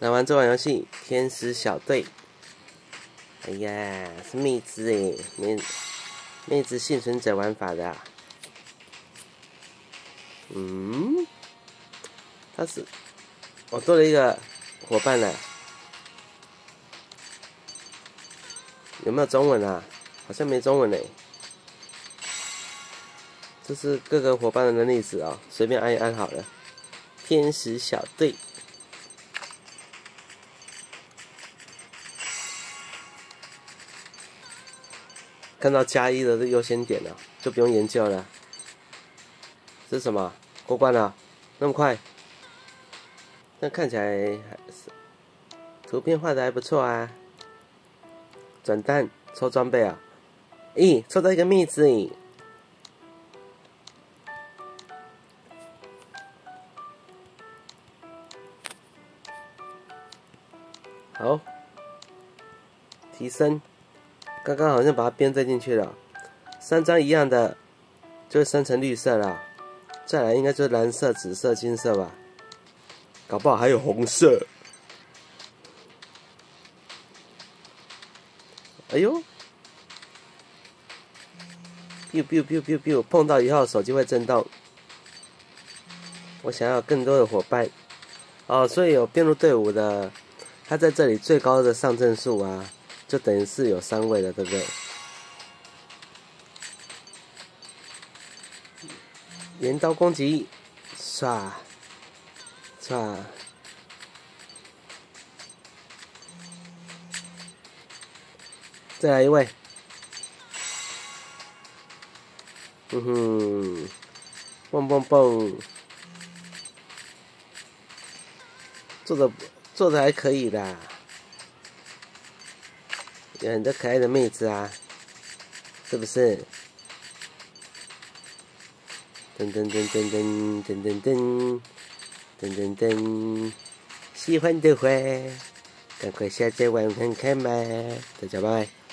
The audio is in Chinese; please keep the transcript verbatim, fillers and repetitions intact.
来玩这款游戏《天使小队》。哎呀，是妹子哎，妹妹子幸存者玩法的、啊。嗯，他是我多了一个伙伴了，有没有中文啊？好像没中文嘞。这是各个伙伴的能力值哦，随便按一按好了。天使小队。看到加一的优先点了，就不用研究了。这是什么？过关了？那么快？那看起来还是图片画的还不错啊。转蛋抽装备啊！咦，抽到一个蜜子咦！好，提升。刚刚好像把它编载进去了，三张一样的就会生成绿色了，再来应该就是蓝色、紫色、金色吧，搞不好还有红色。哎呦 ，biu biu biu biu biu， 碰到以后手机会震动。我想要更多的伙伴，哦，所以有编入队伍的，他在这里最高的上阵数啊，就等于是有三位了，对不对？镰刀攻击，唰唰，再来一位，嗯哼，蹦蹦蹦，做的做的还可以啦，有很多可爱的妹子啊，是不是？噔噔噔噔噔噔噔噔噔噔噔，喜欢的话，赶快下载玩看看吧，大家拜拜。